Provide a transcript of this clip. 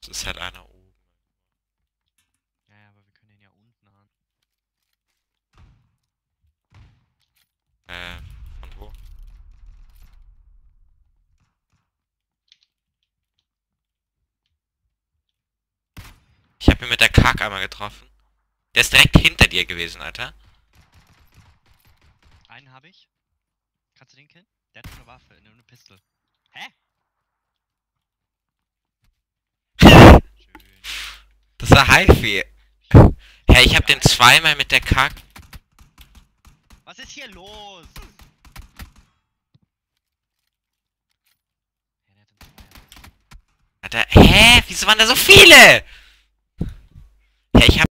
ist halt einer oben. Ja, ja, aber wir können den ja unten haben. Von wo? Ich habe ihn mit der Kark einmal getroffen. Der ist direkt hinter dir gewesen, Alter. Einen habe ich. Kannst du den killen? Der hat nur eine Waffe, nur eine Pistole. Hä? Schön. Das war HiFi. Hä, ich hab den zweimal mit der Kark. Was ist hier los? Ja, der hat den Zweier. Alter, hä? Wieso waren da so viele? Hä, ich hab